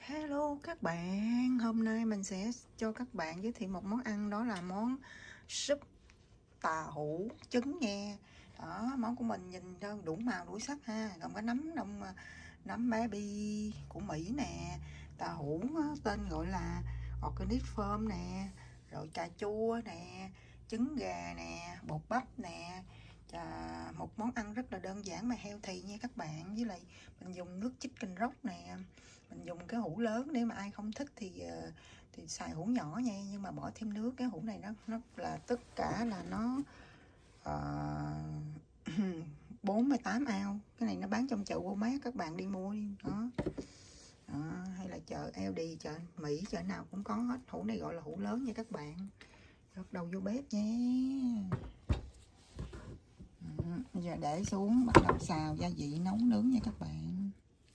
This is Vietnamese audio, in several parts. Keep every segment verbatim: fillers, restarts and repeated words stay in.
Hello các bạn, hôm nay mình sẽ cho các bạn giới thiệu một món ăn, đó là món súp tàu hũ trứng nha. Đó, món của mình nhìn đơn đủ màu đủ sắc ha, gồm có nấm đông nấm baby của Mỹ nè, tàu hũ tên gọi là organic farm nè, rồi cà chua nè, trứng gà nè, bột bắp nè. À, một món ăn rất là đơn giản mà healthy nha các bạn. Với lại mình dùng nước chicken rock nè, mình dùng cái hũ lớn, nếu mà ai không thích thì thì xài hũ nhỏ nha, nhưng mà bỏ thêm nước. Cái hũ này nó nó là tất cả là nó uh, bốn mươi tám ounce. Cái này nó bán trong chợ Walmart, các bạn đi mua đi đó. Đó, hay là chợ eo đi, chợ Mỹ, chợ nào cũng có hết. Hũ này gọi là hũ lớn nha các bạn. Bắt đầu vô bếp nha. Bây giờ để xuống, bắt đầu xào gia vị nấu nướng nha các bạn.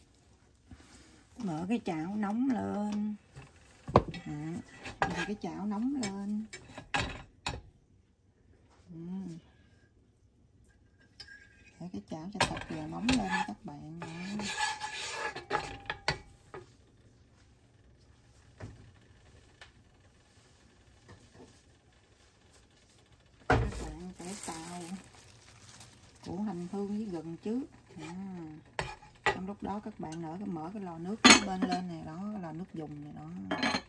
Mở cái chảo nóng lên. À, thì cái chảo nóng lên. Ừ. Để cái chảo cho thật là nóng lên nha các bạn. Đó. Các bạn phải xào củ hành hương với gừng trước. À. Trong lúc đó các bạn nở cái mở cái lò nước bên lên này đó, cái lò nước dùng này đó.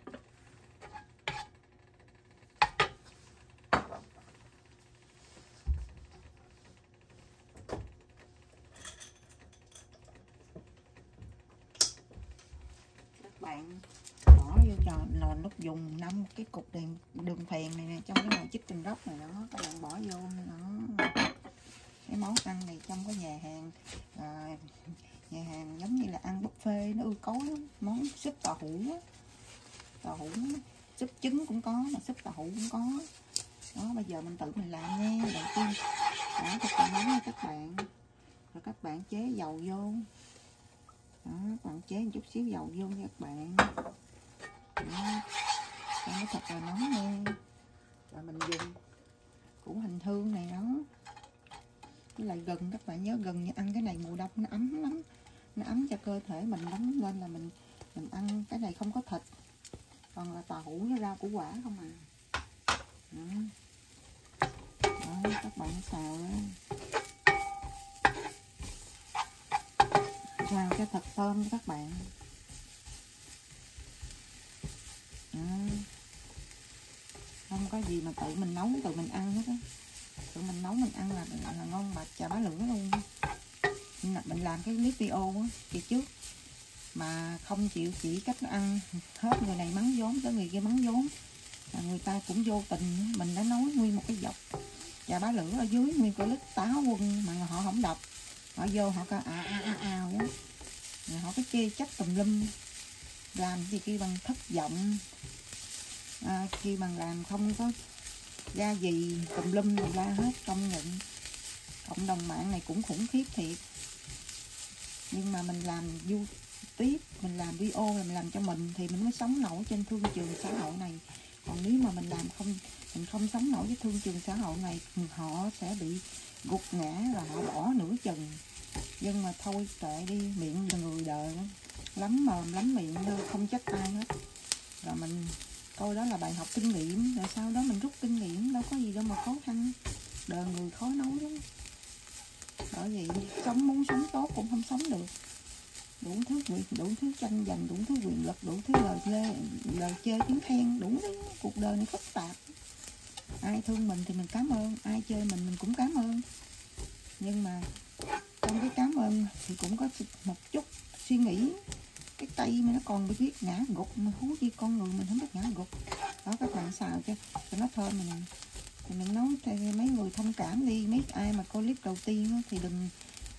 Các bạn bỏ vô cho lò nước dùng năm cái cục đèn đường phèn này nè, trong cái nồi chicken rock này đó, các bạn bỏ vô nó. Cái món ăn này trong cái nhà hàng à, nhà hàng giống như là ăn buffet, nó ưa cối lắm. Món súp tàu hũ, tàu hũ súp trứng cũng có, mà súp tàu hũ cũng có đó. Bây giờ mình tự mình làm nha. Đầu tiên đó, thật là nóng nha các bạn, rồi các bạn chế dầu vô đó, các bạn chế một chút xíu dầu vô nha các bạn đó, cho nó thật là nóng nha. Rồi mình dùng củ hành hương này đó, với lại gừng. Các bạn nhớ gừng, ăn cái này mùa đông nó ấm lắm, nó ấm cho cơ thể mình lắm, nên là mình mình ăn cái này không có thịt, còn là tàu hũ với rau củ quả không à. Đó. Đó, các bạn xào đó, xào cho thật thơm cho các bạn. Đó. Không có gì mà tự mình nấu tự mình ăn hết á, tự mình nấu mình ăn là là, là ngon bạch chà bá lửa luôn. Mình làm cái clip video á kỳ trước mà không chịu chỉ cách nó ăn hết, người này mắng vốn tới người kia mắng vốn, là người ta cũng vô tình. Mình đã nói nguyên một cái dọc chà bá lửa ở dưới, nguyên cái lít táo quân mà họ không đọc, họ vô họ coi à à à à đó, rồi họ cái chê trách tùm lum, làm gì kia bằng thất vọng, à, khi bằng làm không có ra gì tùm lum tùm la hết. Công nhận cộng đồng mạng này cũng khủng khiếp thiệt, nhưng mà mình làm du tiếp, mình làm video, mình làm cho mình thì mình mới sống nổi trên thương trường xã hội này. Còn nếu mà mình làm không, mình không sống nổi với thương trường xã hội này, họ sẽ bị gục ngã rồi họ bỏ nửa chừng. Nhưng mà thôi kệ đi, miệng là người đời lắm mồm lắm miệng thôi, không trách ai hết. Rồi mình coi đó là bài học kinh nghiệm, rồi sau đó mình rút kinh nghiệm, đâu có gì đâu mà khó khăn. Đời người khó nói lắm, bởi vì sống muốn sống tốt cũng không sống được. Đủ thứ quyền, đủ thứ tranh giành, đủ thứ quyền lực, đủ thứ lời lê, lời chê tiếng khen, đủ thứ. Cuộc đời này phức tạp. Ai thương mình thì mình cảm ơn, ai chê mình mình cũng cảm ơn. Nhưng mà trong cái cảm ơn thì cũng có một chút suy nghĩ. Cái cây mà nó còn biết ngã gục, mà hú chi con người mình không biết ngã gục. Đó, các bạn xào cho cho nó thơm mình. Thì mình nói cho mấy người thông cảm đi, mấy ai mà coi clip đầu tiên thì đừng,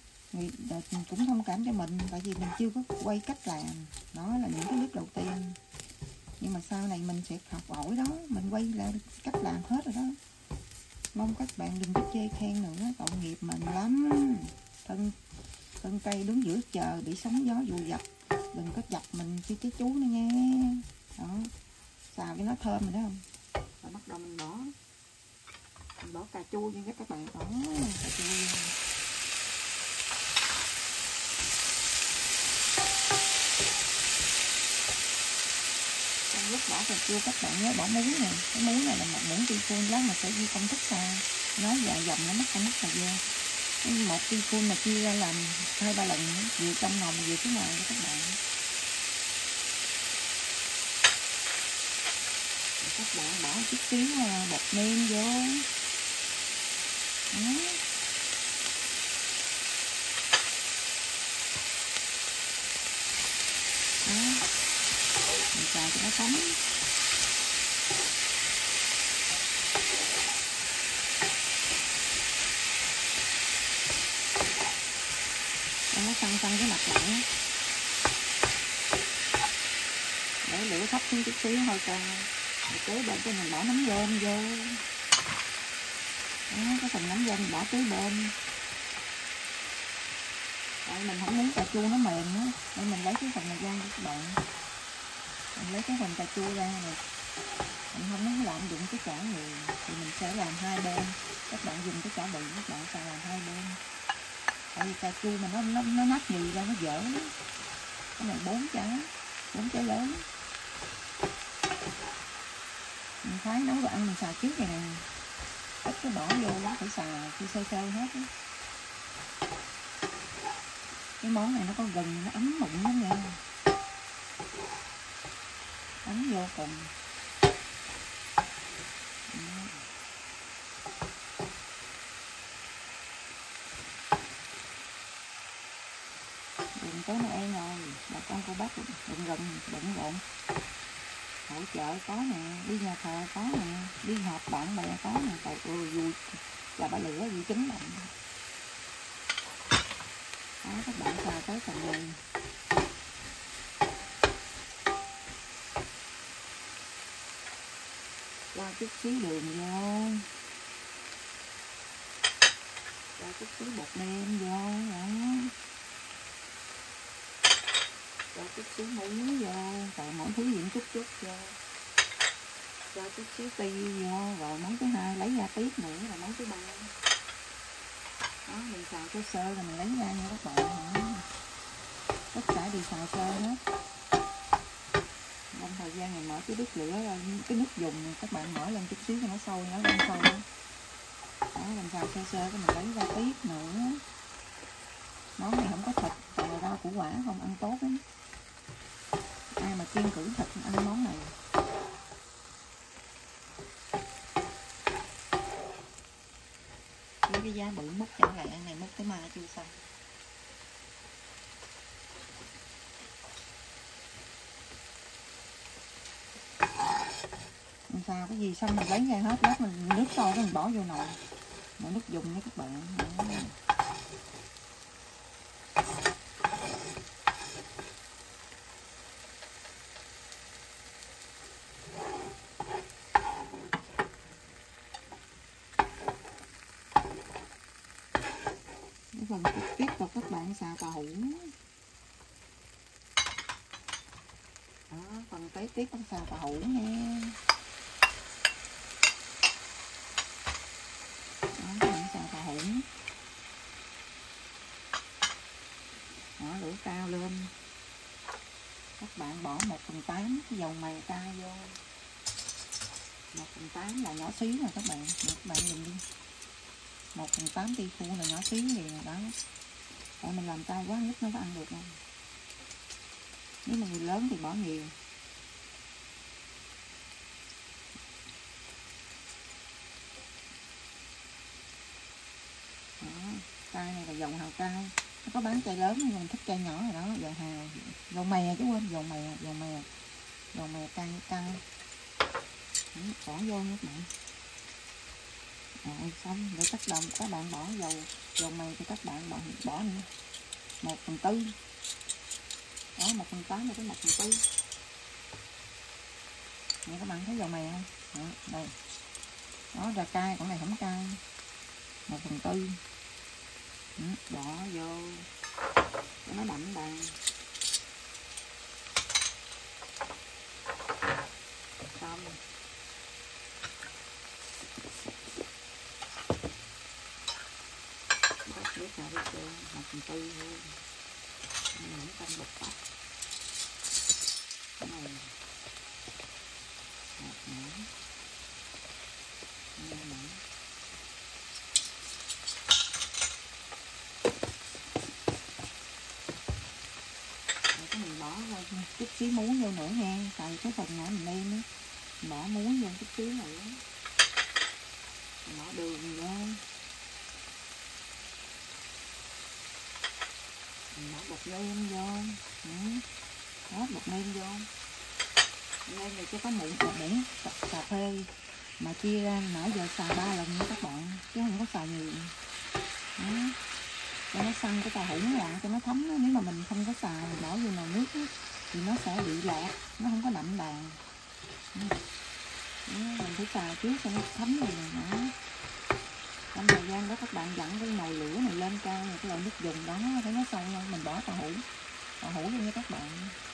cũng thông cảm cho mình, tại vì mình chưa có quay cách làm. Đó là những cái clip đầu tiên, nhưng mà sau này mình sẽ học hỏi đó, mình quay lại cách làm hết rồi đó. Mong các bạn đừng có chê khen nữa, tội nghiệp mình lắm. Thân thân cây đứng giữa trời bị sóng gió dụ dập, đừng có dập mình chứ cái chú nữa nha. Đó, xào cho nó thơm rồi đó không. Rồi bắt đầu mình bỏ mình bỏ cà chua nha các bạn. Đó, cà chua Lúc bỏ cà chua các bạn nhớ bỏ muối nè, cái muối này là một muỗng teaspoon, lát mà sẽ ghi công thức sao nói dài dòng nó mất không mất thời gian. Cái một teaspoon mà chia ra làm hai ba lần vừa trong nồi vừa phía ngoài các bạn. Rồi các bạn bỏ chút xíu bột nêm vô. Đó. Đó. Mình xào cho nó thấm. Cho nó săn săn cái mặt lại. Để lửa thấp xuống chút xíu thôi con. Rồi kế bên cái mình bỏ nấm rơm vô. Đó, cái phần nấm rơm mình bỏ kế bên. Tại mình không muốn cà chua nó mềm á, nên mình lấy cái phần này ra các bạn. Mình lấy cái phần cà chua ra này. Mình không muốn lạm dụng cái chảo nhiều thì mình sẽ làm hai bên. Các bạn dùng cái chảo bự, các bạn sẽ làm hai bên. Tại vì cà chua mà nó nó nó nát nhì ra nó dở lắm. Cái này bốn trái, bốn trái lớn. Mình khoái nấu đồ ăn mình xào trước này nè. Ít cái bỏ vô quá phải xào khi sơ sơ hết á. Cái món này nó có gừng, nó ấm bụng lắm nha. Ấm vô cùng. Đừng tới Noel rồi, bà con cô bác đừng rừng, bận rộn. Hỗ trợ có nè, đi nhà thờ có nè, đi họp bạn bè có nè, trời ơi vui. Và bà lửa vui trứng bụng. Đó, các bạn xào tới phần này. Cho chút xíu đường vô. Cho chút xíu bột nêm vô. Đó. Cho chút xíu muối vô. Rồi mỗi thứ gì chút chút vô. Cho chút xíu tiêu vô. Rồi món thứ hai lấy ra tiếp nữa là món thứ ba. Đó, mình xào sơ sơ rồi mình lấy ra nha các bạn. Tất cả đều xào sơ hết. Trong thời gian mình mở cái bếp lửa ra, cái nước dùng các bạn mở lên chút xíu cho nó sôi, nó lên sôi. Đó, mình xào sơ sơ cái mình lấy ra tiếp nữa. Món này không có thịt, toàn là rau củ quả không, ăn tốt lắm. Ai mà kiêng cữ thịt ăn món này. Với cái giá bự múc trở lại ăn này múc tới mai chưa xong. Mình xào cái gì xong mình lấy ra hết, lát mình nước sôi cái mình bỏ vô nồi. Mà nước dùng nha các bạn. Đó. Cái phần tiếp tục các bạn xào tàu hũ. Đó, phần tới tiếp con xào tàu hũ nha. Đó, các bạn xào tàu hũ. Đó, lửa cao lên. Các bạn bỏ một phần tám cái dầu mè cay vô. một phần tám là nhỏ xíu rồi các bạn. Để các bạn nhìn đi. một phần tám teaspoon là nhỏ xíu gì nè đó. Tại mình làm cay quá nhất nó có ăn được không? Nếu mà người lớn thì bỏ nhiều. Đó, cay này là dầu hào cay. Nó có bán chai lớn nhưng mình thích chai nhỏ rồi đó, dầu hào, dầu mè chứ quên, dầu mè, dầu mè, dầu mè cay cay. Đó, bỏ vô nha các bạn. Rồi xong để các bạn các bạn bỏ dầu dầu mè thì các bạn bỏ bỏ nữa một phần tư. Đó, một phần tám rồi cái một phần tư. Nè các bạn thấy dầu mè không? Đó, đây. Đó ra cay, còn này không cay. một phần tư. Ừ, bỏ vô cho nó đậm đà. Xong. Bớt nước ra đi cho một phần tư thôi. Những canh bột bắp. Cái này chút xíu muối vô nữa nha, tại cái phần nãy mình nêm á, bỏ muối vô chút xíu nữa, bỏ đường vô, bỏ bột nêm vô, ừ. Đó, bột nêm vô, nêm này chứ có muỗng bột muỗng cà phê mà chia ra nãy giờ xài ba lần nha các bạn, chứ không có xài nhiều. Đó. Cho nó săn cái tàu hũ lại cho nó thấm đó. Nếu mà mình không có xài bỏ vô nồi nước đó, thì nó sẽ bị lọt, nó không có đậm đà. Đó. Mình phải xài trước cho nó thấm rồi nữa. Trong thời gian đó các bạn dặn cái nồi lửa này lên cao, cái loại nước dùng đó thấy nó sâu hơn, mình bỏ tàu hũ tàu hũ vô nha các bạn.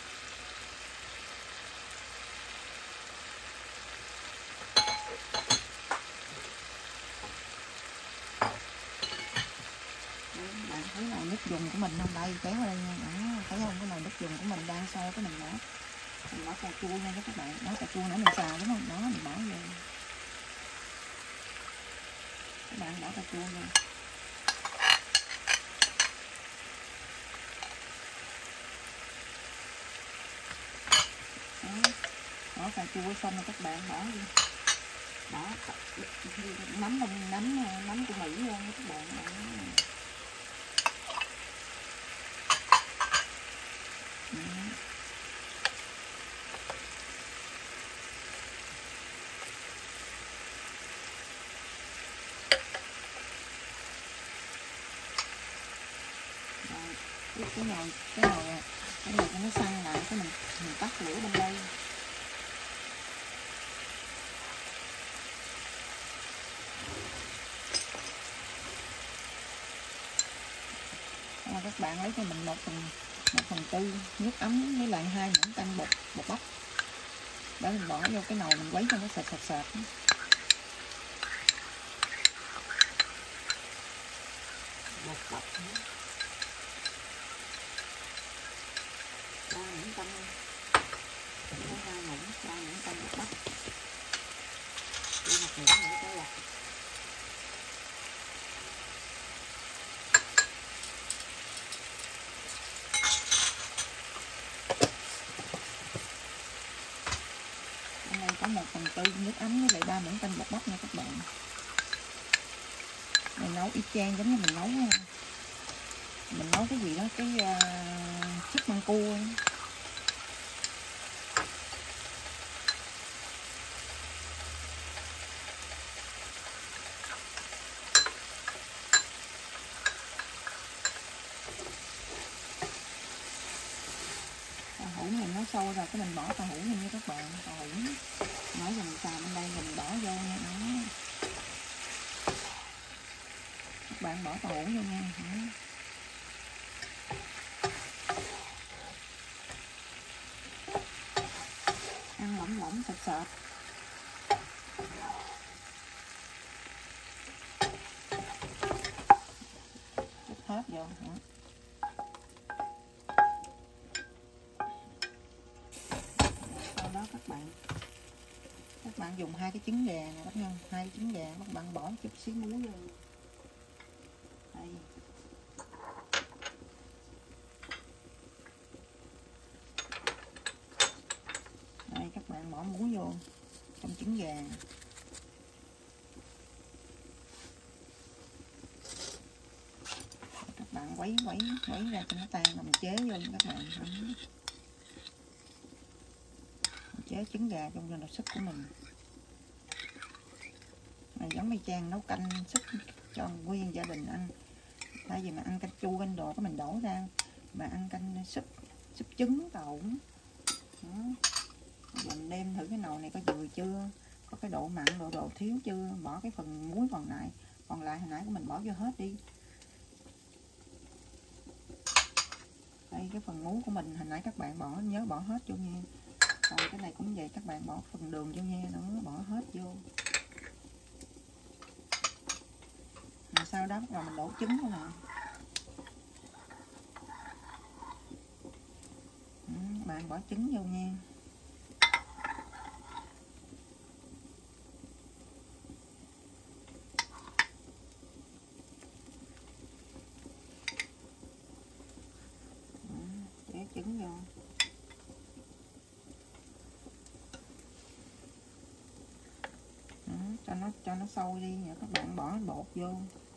Bạn thấy nồi nước dùng của mình không, đây kéo qua đây nha. Đó, thấy không, cái nồi nước dùng của mình đang sôi, cái mình bỏ mình bỏ cà chua nha các bạn. Đó, cà chua nãy mình xào đúng không, đó mình bỏ vô, các bạn bỏ cà chua nha. Đó, bỏ cà chua xong rồi các bạn bỏ đi, bỏ nấm nấm nấm nấm của Mỹ luôn các bạn. Đó. Ừ. Rồi, cái nồi cái nồi cái nồi cho nó săn lại, cái mình mình tắt lửa bên đây. Rồi các bạn lấy cho mình một phần một phần tư nước ấm với lại hai muỗng canh bột bột bắp để mình bỏ vô cái nồi mình quấy cho nó sệt sệt sệt. Bột bắp nữa. Ba muỗng canh, hai muỗng ba muỗng canh bột bắp. Đi một muỗng nữa cái là có một phần tư nước ấm với lại ba muỗng canh bột bắp nha các bạn. Mình nấu y chang giống như mình nấu mình nấu cái gì đó, cái uh, súp măng cua. Tàu hũ mình nó sôi rồi cái mình bỏ tàu hũ nha các bạn. Tàu hũ nãy giờ mình xào bên đây mình bỏ vô nha. Đó. Các bạn bỏ tàu hũ vô nha. Đó. Ăn lỏng lỏng sệt sệt. Chút hết vô. Đó. Sau đó các bạn các bạn dùng hai cái trứng gà này các nhân, hai cái trứng gà các bạn bỏ chút xíu muối vô. Đây. Đây các bạn bỏ muối vô trong trứng gà. Các bạn quấy quấy quấy ra cho nó tan rồi mình chế vô các bạn. Mình chế trứng gà trong nồi súp của mình. Này giống như Trang nấu canh súp cho nguyên gia đình ăn. Thay vì mà ăn canh chua canh đồ của mình đổ ra mà ăn canh súp súp trứng tàu. Mình nêm thử cái nồi này có vừa chưa, có cái độ mặn độ độ thiếu chưa, bỏ cái phần muối còn lại còn lại hồi nãy của mình bỏ vô hết đi. Đây cái phần muối của mình hồi nãy các bạn bỏ nhớ bỏ hết vô nha. Rồi cái này cũng vậy, các bạn bỏ phần đường vô nha, nữa bỏ hết vô. Rồi sau đó rồi mình đổ trứng nữa nè. Ừ, bạn bỏ trứng vô nha. Ừ, để trứng vô. cho nó sôi đi, rồi các bạn bỏ bột vô.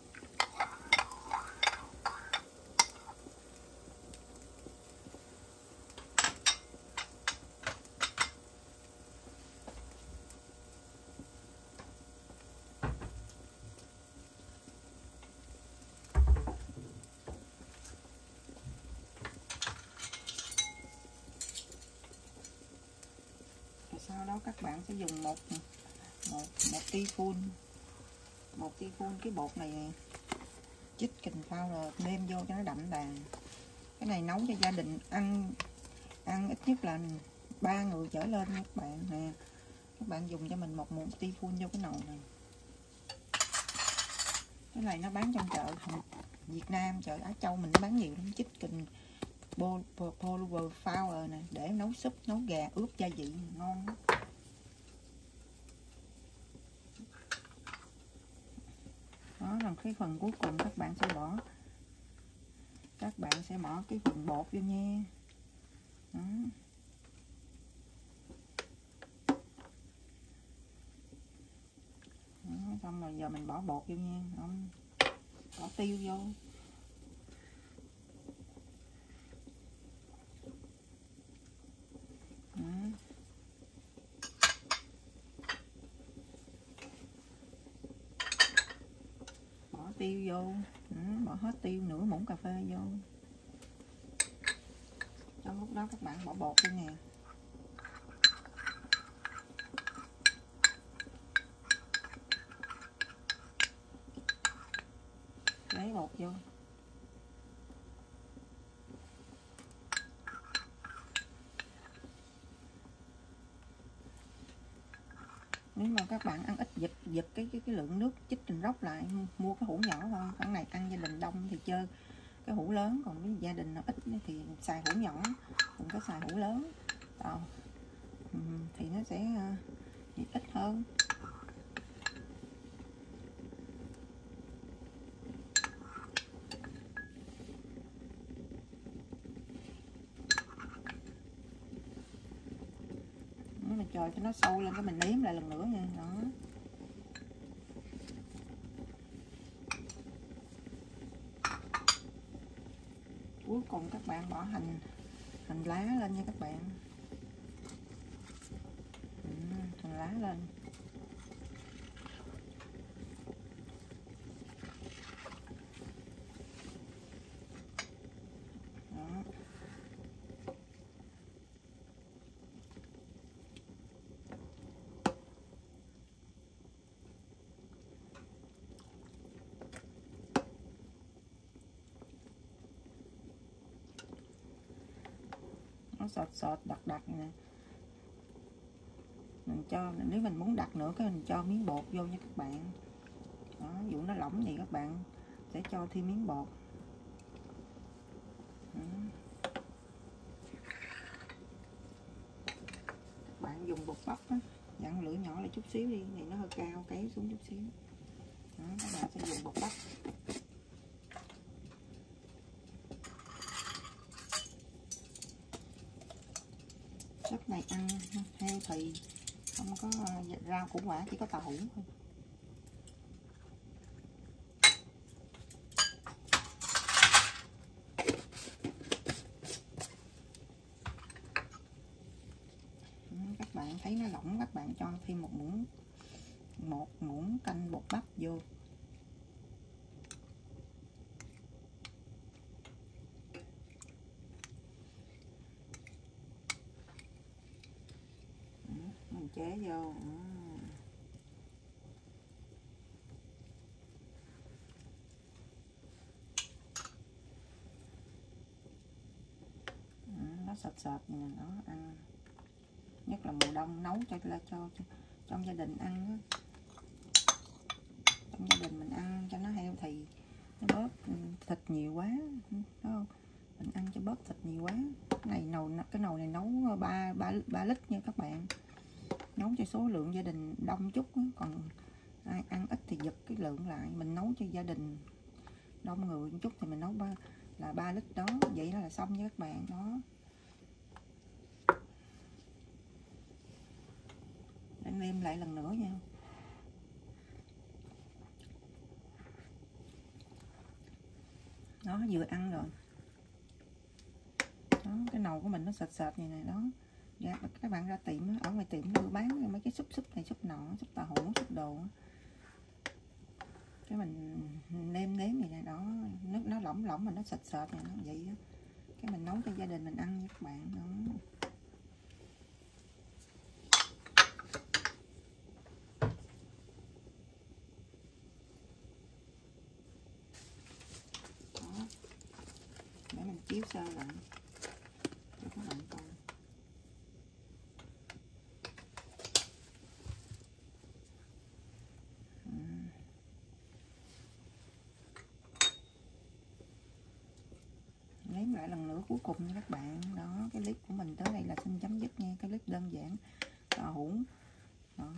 Sau đó các bạn sẽ dùng một một một teaspoon một teaspoon cái bột này chicken powder nêm vô cho nó đậm đà. Cái này nấu cho gia đình ăn ăn ít nhất là ba người trở lên nha các bạn nè. Các bạn dùng cho mình một muỗng teaspoon vô cái nồi này. Cái này nó bán trong chợ Việt Nam, chợ Á Châu mình bán nhiều lắm. Chicken powder nè, để nấu súp, nấu gà, ướp gia vị ngon lắm. Đó là cái phần cuối cùng, các bạn sẽ bỏ các bạn sẽ bỏ cái phần bột vô nha. Đó. Đó, xong rồi giờ mình bỏ bột vô nha. Đó. Bỏ tiêu vô. Đó. Bỏ tiêu vô. Đó. Bỏ hết tiêu, nửa muỗng cà phê vô. Trong lúc đó các bạn bỏ bột vô nè. Lấy bột vô. Nếu mà các bạn ăn ít giật giật cái cái cái lượng nước chích trình róc lại, mua cái hũ nhỏ thôi. Khoảng này ăn gia đình đông thì chơi cái hũ lớn, còn với gia đình nó ít thì xài hũ nhỏ, đừng có xài hũ lớn. Đó. Thì nó sẽ uh, ít hơn. Nếu mà chờ cho nó sôi lên cái mình nếm lại lần nữa nha. Đó. Cuối cùng các bạn bỏ hành hành lá lên nha các bạn. Ừ, hành lá lên. Đó. Nó sọt sọt đặc đặc nè. Mình cho, nếu mình muốn đặc nữa cái mình cho miếng bột vô nha các bạn. Đó, ví dụ nó lỏng thì các bạn sẽ cho thêm miếng bột. Đó. Các bạn dùng bột bắp á, dặn lửa nhỏ lại chút xíu đi, thì nó hơi cao, kéo xuống chút xíu. Đó, các bạn sẽ dùng bột bắp. Súp này ăn heo thì không có rau củ quả, chỉ có tàu hũ thôi. Các bạn thấy nó lỏng, các bạn cho thêm một muỗng một muỗng canh bột bắp vô. Mình chế vô. Nó sệt sệt nè, nó ăn nhất là mùa đông nấu cho cho, cho, cho trong gia đình ăn á. Trong gia đình mình ăn cho nó heo thì nó bớt thịt nhiều quá, đúng không? Mình ăn cho bớt thịt nhiều quá. Cái này nồi cái nồi này nấu ba ba ba lít nha các bạn. Nấu cho số lượng gia đình đông chút á, còn ai ăn ít thì giật cái lượng lại. Mình nấu cho gia đình đông người một chút thì mình nấu ba là ba lít đó, vậy đó là xong với các bạn đó. Để nêm lại lần nữa nha. đó, vừa ăn rồi đó, cái nồi của mình nó sệt sệt như này đó. Dạ, các bạn ra tiệm ở ngoài tiệm nó bán mấy cái súp súp này, súp nọ, súp tàu hũ, súp đồ, cái mình nêm nếm vậy này đó, nước nó lỏng lỏng mà nó sệt sệt này nó vậy đó. Cái mình nấu cho gia đình mình ăn nha các bạn đó. Đó, để mình chiếu sơ lại cho các bạn coi. Nếm lại lần nữa cuối cùng nha các bạn đó. Cái clip của mình tới đây là xin chấm dứt nha, cái clip đơn giản tàu hũ đó.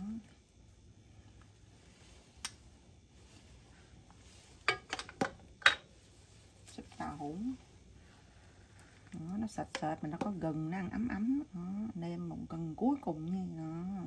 Súp tàu hũ đó, nó sệt sệt mà nó có gừng, nó ăn ấm ấm đó. Nêm một cần cuối cùng nha đó.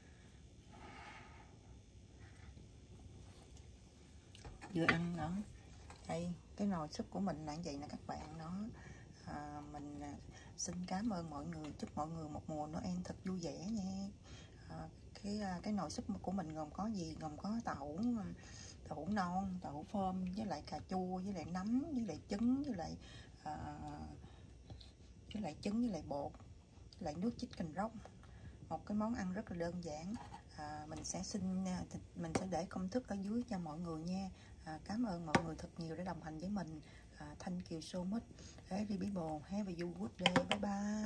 Vừa ăn đó. Đây cái nồi súp của mình là như vậy nè các bạn đó. À, mình xin cảm ơn mọi người, chúc mọi người một mùa Noel thật vui vẻ nha. À, cái cái nồi súp của mình gồm có gì? Gồm có tàu hũ, tàu hũ non, tàu hũ phơm với lại cà chua, với lại nấm, với lại trứng, với lại à, với lại trứng, với lại bột, với lại nước chicken róc. Một cái món ăn rất là đơn giản. À, mình sẽ xin mình sẽ để công thức ở dưới cho mọi người nha. À, cảm ơn mọi người thật nhiều đã đồng hành với mình. À, thank you so much every people, have a good day, bye bye.